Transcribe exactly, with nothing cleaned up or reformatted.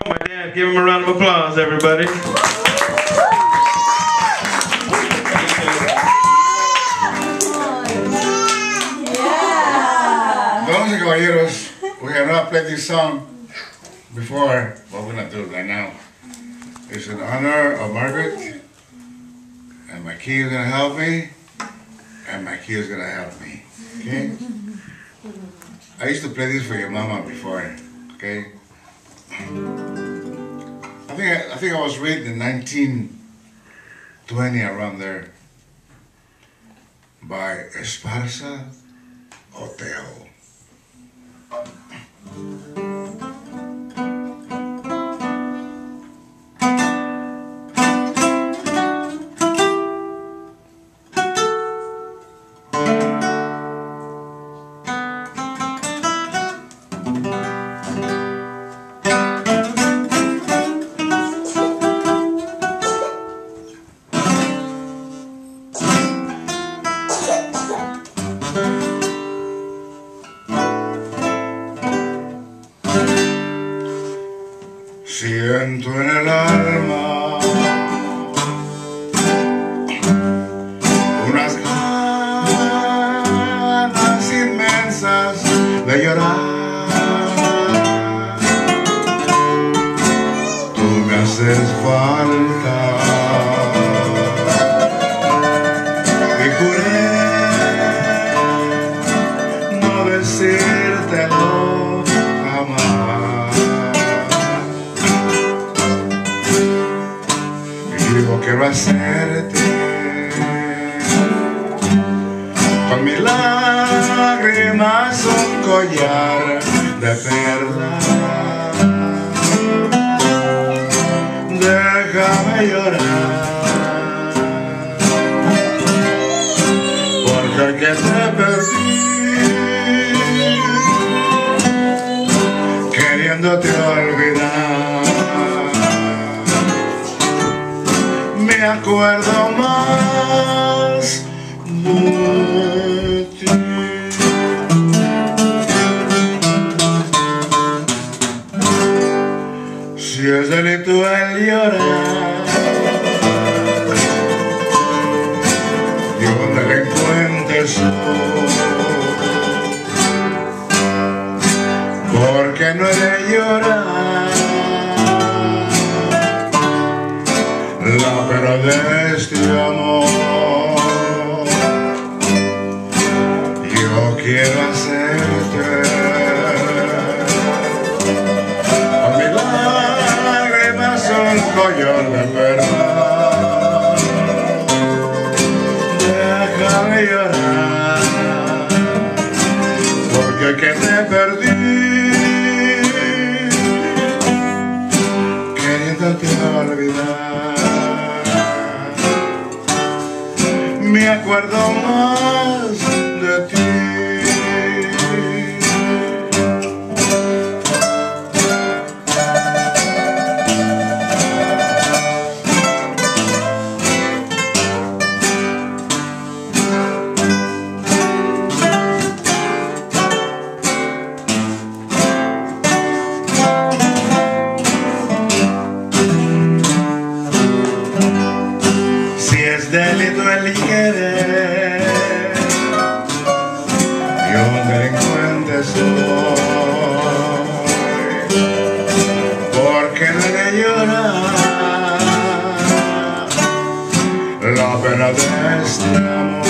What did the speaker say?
My dad, give him a round of applause, everybody. Damas y caballeros, we have not played this song before, but we're gonna do it right now. It's in honor of Margaret, and my key is gonna help me, and my key is gonna help me. Okay? I used to play this for your mama before. Okay? I think I, I think I was raised in nineteen twenty, around there, by Esparza Hotel. Siento en el alma unas ganas inmensas de llorar. Tú me haces falta y juré no decírtelo jamás. Quiero hacerte con mis lágrimas un collar de perlas. Déjame llorar, porque que te perdí, queriéndote olvidar. Me acuerdo más de ti. Si es delito el llorar, yo un delincuente soy, porque no he de llorar la pena de este amor. Yo quiero hacerte con mis lágrimas un collar de perlas. Déjame llorar, porque que te perdí, queriéndote olvidar. Me acuerdo más de ti. Si es delito el querer, yo un delincuente soy, porque no he de llorar la pena de este amor.